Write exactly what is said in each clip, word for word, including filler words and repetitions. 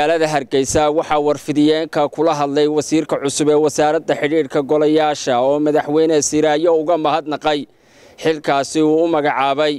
magaalada Hargeysa waxa warfidiyeenka kula hadlay wasiirka cusub ee wasaaradda xiriirka golayaasha oo madaxweyne Siraayo uga mahadnaqay xilkaasi uu u magacaabay.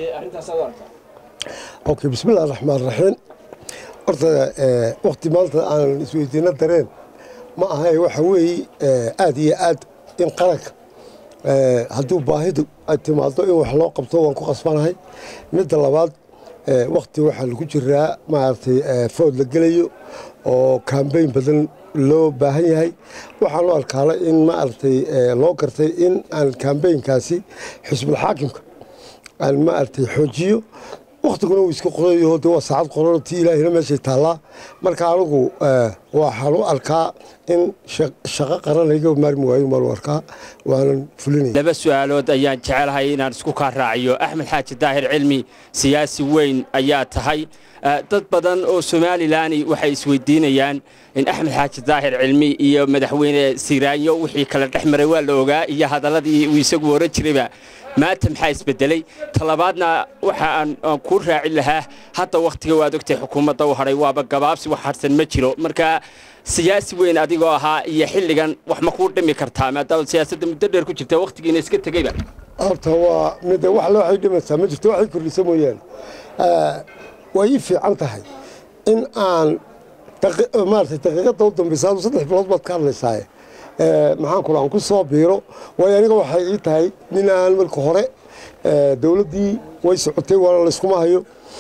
Okay, bismillahir rahmaanir rahiim. Horta waqti maanta aan isweydiina dareen ma ahay waxa weey aad iyo aad in qaranka hadduu baahidu ay timaado in wax loo qabto waan ku qasbanahay. Midda labaad waqti waxa lagu jiraa maartay food la galayo oo campaign badan loo baahan yahay waxaan loo arkaa in maartay loo gartay in aan campaign-kaasi xisbul xaakimka aan maartay xoojiyo waqtiguna uu isku qorayo oo saacad qorortii Ilaahina meesha taala marka anigu waxaan u arkaa in shaqo qaranayga maarmi waayo mar warka waan fulinay. laba su'aalood ayaan jecelahay inaan isku ka raaciyo. Axmed Xaaji Daahir Cilmi siyaasi weyn ayaa tahay dad badan oo Somaliland waxay isweydiinayaan in Axmed Xaaji Daahir Cilmi iyo madaxweyne Siraayo wixii kala dhaxmaray waa la ogaa iyo hadaladii uu isagu hore jirayba maanta maxay isbedelay. talabaadna waxa aan ku raaci lahaa hadda waqtiga waad ogtay xukuumadda u haray waaba gabaabsi wax harsan ma jiro marka siyaasi weyn adigoo ahaa iyo xilligan wax ma ku dhimi kartaa maadaama siyaasadda muddo dheer ku jirta waqtigiina iska tagayba. horta waa mid wax loo xidhimaysaa ma jirto waxay kordhisay mooyaan way fiican tahay in aan maartay daqiiqada u dambaysaa saddex bilood baad ka hadlaysaa maxaan kula aan ku soo biiro way aniga waxay ii tahay nin aan marka hore dawladdii way socotay wala la isku maayo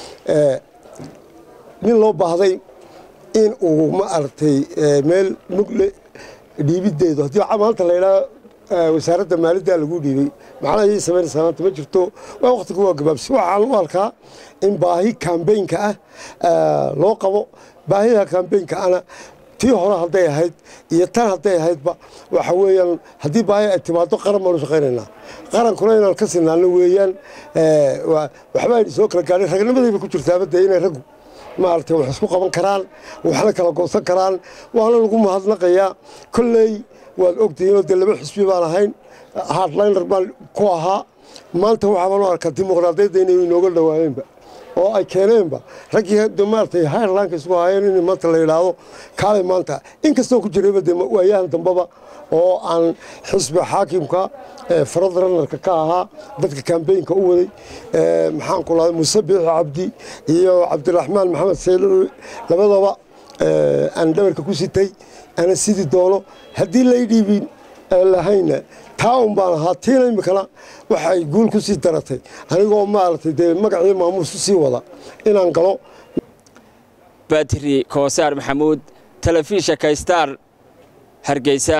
nin loo baahday in uu ma artay meel nugle dhiibideedo hadii maanta la ilaa wasaaradda maaliyadda lagu dhiibay macnaha ay sameynaysaa maanta ma jirto waa waqtigu waa gabaabsi waxaan u arkaa in baahi campaign-ka ah loo qabo baahida campaign-ka ana tii hore haday ahayd iyo tan haday ahaydba waxa weeyaan hadii baahi ay timaado qaran ma shaqeynayna qarankuna inaan ka sinaano weeyaan waxba ay soo kala gaadhay ragnimadayba ku jirtaa bada inay rag maartay wax isku qaban karaan waxna kala goosan karaan waana lagu mahadnaqayaa kullay waad ogtihiin oo laba xisbi baan ahayn hardliner baan ku ahaa maanta waxa loo arkaa dimuqraadiyadda inay inooga dhawaayeenba oo ay keeneenba ragii maartay Highlandka isku hayeen in maanta la ilaado kaalay maanta inkastoo ku jiray waayahan dambaba oo aan xisbi xaakimka farad ranarka ka ahaa dadka campaign-ka u waday maxaan ku lahaa Musabbix Cabdi iyo Cabdiraxmaan Maxamed Saylo labadaba aan dhabarka ku sitay ana sidii doono hadii la dhiibin lahayna taawun baan ahaa tiina imikana waxay guul ku sii daratay anigoo maartay de magacii maamuus sii wada inaan galo. Badri Koosar Maxamuud telefishinka Star Hargeysa.